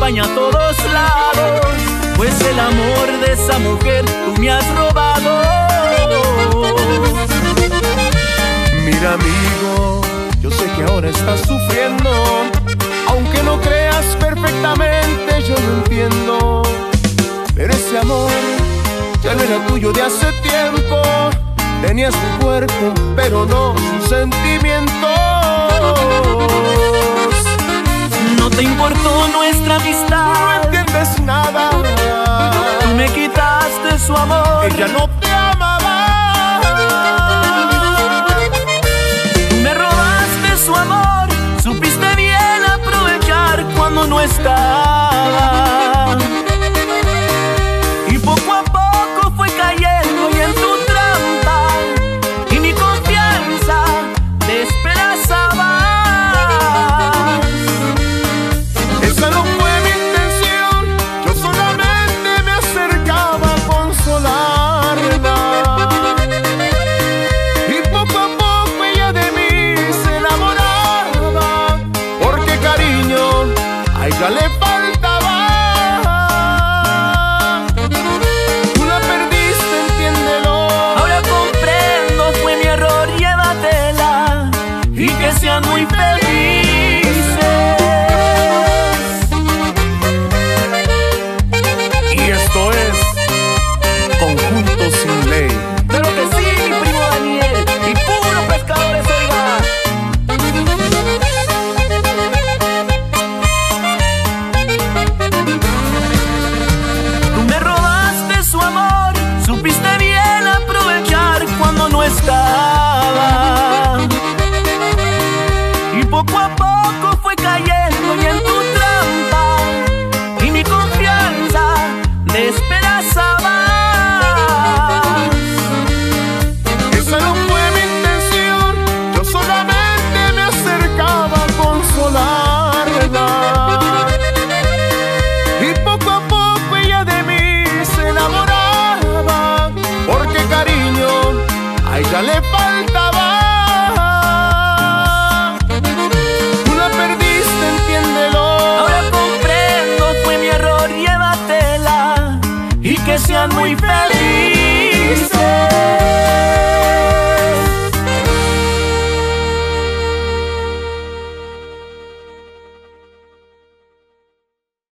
acompaña a todos lados, pues el amor de esa mujer tú me has robado. Mira, amigo, yo sé que ahora estás sufriendo, aunque no creas perfectamente, yo lo entiendo. Pero ese amor ya no era tuyo de hace tiempo. Tenías tu cuerpo, pero no sus sentimientos. No te importó nuestra amistad, No entiendes nada. tú me quitaste su amor. Ella no te amaba. Tú me robaste su amor, supiste bien aprovechar cuando no estaba. Y poco a poco fue cayendo y en tu trampa, y mi confianza despedazaba. Esa no fue mi intención, yo solamente me acercaba a consolarla. Y poco a poco ella de mí se enamoraba, porque cariño a ella le faltaba. Tú la perdiste, entiéndelo. Ahora comprendo, fue mi error, llévatela y que sean muy felices. Y esto es Conjunto Sin Ley. Pero que sí, mi primo Daniel, y puro pescadores, oiga. Tú me robaste su amor, supiste bien aprovechar cuando no estaba. Y poco a poco fue cayendo y en tu trampa, y mi confianza despedazaba. Esa no fue mi intención, yo solamente me acercaba a consolarla. Y poco a poco ella de mí se enamoraba, porque cariño a ella le faltaba. Tú la perdiste, entiéndelo. Ahora comprendo, fue mi error, llévatela y que sean muy felices.